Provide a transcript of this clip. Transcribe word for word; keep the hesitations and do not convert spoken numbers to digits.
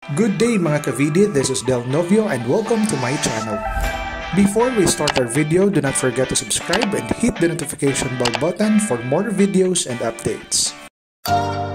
Good day mga ka-Vidi, this is Del Novio and welcome to my channel. Before we start our video, do not forget to subscribe and hit the notification bell button for more videos and updates.